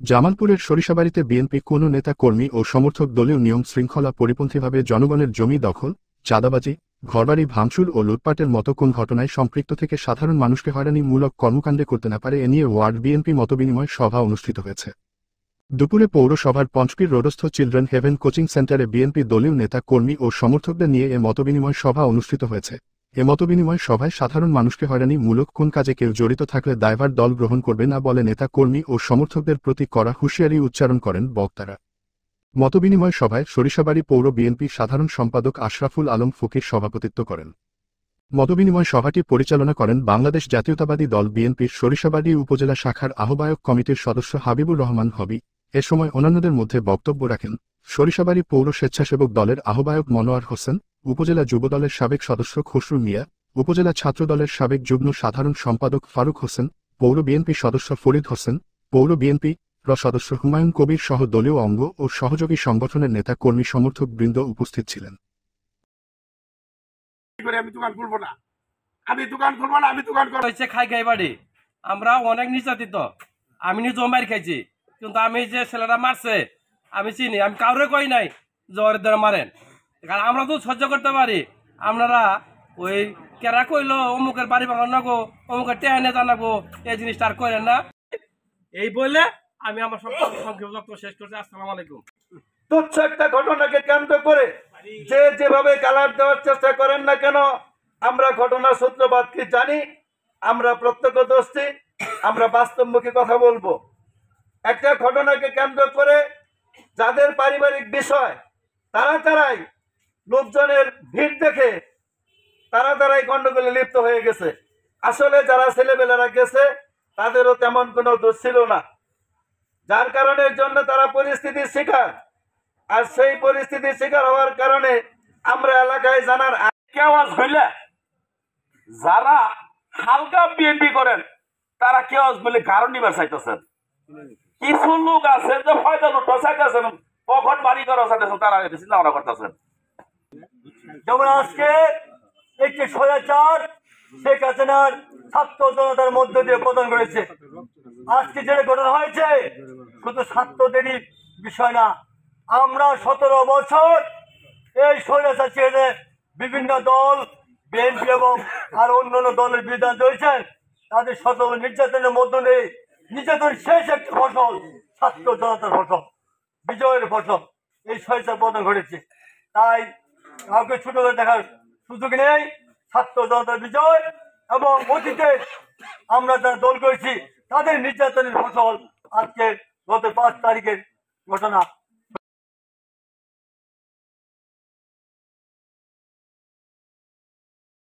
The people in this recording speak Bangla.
জামালপুরের সরিষাবাড়িতে বিএনপি কোনো নেতা কর্মী ও সমর্থক দলীয় নিয়ম শৃঙ্খলা পরিপন্থীভাবে জনগণের জমি দখল, চাঁদাবাজি, ঘরবাড়ি ভাঙচুর ও লুটপাটের মতো কোন ঘটনায় সম্পৃক্ত থেকে সাধারণ মানুষকে হয়রানিমূলক কর্মকাণ্ডে করতে না পারে এ নিয়ে ওয়ার্ড বিএনপি মতবিনিময় সভা অনুষ্ঠিত হয়েছে। দুপুরে পৌরসভার পঞ্চপীর রোডস্থ চিলড্রেন হেভেন কোচিং সেন্টারে বিএনপি দলীয় নেতা কর্মী ও সমর্থকদের নিয়ে এ মতবিনিময় সভা অনুষ্ঠিত হয়েছে। এ মতবিনিময় সভায় সাধারণ মানুষকে হয়রানিমূলক কোন কাজে কেউ জড়িত থাকলে দায়ভার দল গ্রহণ করবে না বলে নেতা কর্মী ও সমর্থকদের প্রতি কড়া হুঁশিয়ারি উচ্চারণ করেন বক্তারা। মতবিনিময় সভায় সরিষাবাড়ি পৌর বিএনপি সাধারণ সম্পাদক আশরাফুল আলম ফকির সভাপতিত্ব করেন। মতবিনিময় সভাটি পরিচালনা করেন বাংলাদেশ জাতীয়তাবাদী দল বিএনপির সরিষাবাড়ি উপজেলা শাখার আহ্বায়ক কমিটির সদস্য হাবিবুর রহমান হবি। এ সময় অন্যান্যদের মধ্যে বক্তব্য রাখেন সরিষাবাড়ি পৌর স্বেচ্ছাসেবক দলের আহ্বায়ক মনোয়ার হোসেন, উপজেলা যুবদলের সাবেক সদস্য খসরু মিয়া, উপজেলা ছাত্রদলের সাবেক যুগ্ম সাধারণ সম্পাদক ফারুক হোসেন, পৌর বিএনপি সদস্য ফরিদ হোসেন, পৌর বিএনপি সদস্য হুমায়ুন কবির সহ দলীয় অঙ্গ ও সহযোগী সংগঠনের নেতা কর্মী সমর্থক বৃন্দ উপস্থিত ছিলেন। আমরা অনেক নির্যাতিত, আমি নিজেও মার খাইছি, কিন্তু আমি যে ছেলেটা মারছে আমি চিনি, আমি কাউরে কই নাই যে ওর দ্বারা মারেন, কারণ আমরা তো সহ্য করতে পারি। আপনারা ওই কেরা কইলো অমুকের বাড়ি ভাঙান নাগো, অমুকের টেহানে জানাবো, এই জিনিসটা আর করেন না। এই বলে আমি আমার সংক্ষেপ শেষ করছি। আসসালামু আলাইকুম। তুচ্ছ একটা ঘটনাকে কেন্দ্র করে যে যেভাবে কালার দেওয়ার চেষ্টা করেন না কেন, আমরা ঘটনার সূত্রপাত কি জানি, আমরা প্রত্যক্ষদর্শী, আমরা বাস্তবমুখী কথা বলবো। একটা ঘটনাকে কেন্দ্র করে যাদের পারিবারিক বিষয় তারাই লোকজনের ভিড় দেখে তারাই গন্ডগোলে লিপ্ত হয়ে গেছে। আসলে যারা ছেলেবেলারা গেছে তাদেরও তেমন কোনো দোষ ছিল না, যার কারণের জন্য তারা পরিস্থিতির শিকার। আর সেই পরিস্থিতির শিকার হওয়ার কারণে আমরা এলাকায় জানার কেওয়াজ হইলে যারা হালকা বিএনপি করেন তারা কেওয়াজ বলে কারণ নিবার চাইতেছেন। কিছু লোক আছে যে ফয়দা লুটা চাইতেছেন, কখন বাড়ি করা চাইতেছেন, তারা চিন্তা ভাবনা করতেছেন। যেমন আজকে একটি স্বৈরাচার শেখ হাসিনার ছাত্র জনতার মধ্য দিয়ে পতন করেছে। আজকে যেটা ঘটনা হয়েছে শুধু ছাত্রদেরই বিষয় না, আমরা 17 বছর এই স্বৈরাচার ছেড়ে বিভিন্ন দল বিএনপি এবং আর অন্যান্য দলের বিরুদ্ধে হয়েছেন, তাদের শত নির্যাতনের মধ্য দিয়ে নির্যাতন শেষ একটা ফসল ছাত্র জনতার ফসল, বিজয়ের ফসল এই স্বৈরাচার পতন ঘটেছে। তাই কাউকে ছোট করে দেখার সুযোগ নেই। ছাত্র জনতার বিজয় এবং অতীতে আমরা যারা দল করেছি তাদের নির্যাতনের ফসল আজকে গত 5 তারিখের ঘটনা।